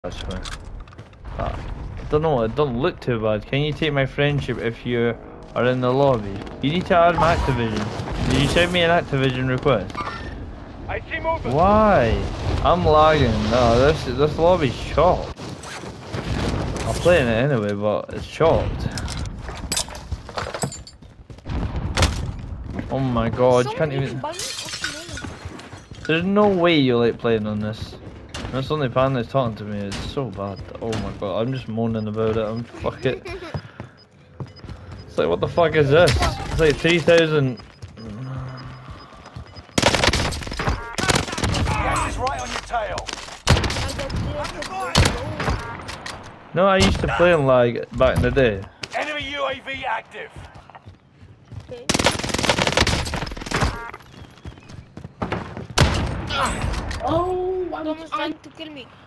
Actually. I don't know, it don't look too bad. Can you take my friendship if you are in the lobby? You need to add my Activision. Did you send me an Activision request? I see movement. Why? I'm lagging. No, this lobby's chopped. I'm playing it anyway, but it's chopped. Oh my god, you can't even... There's no way you like playing on this. That's the only pan that's talking to me. It's so bad. Oh my god, I'm just moaning about it. Fuck it. It's like, what the fuck is this? It's like 3,000. Gas is right on your tail. No, I used to play in lag back in the day. Enemy UAV active. Okay. Oh, Someone's trying to kill me.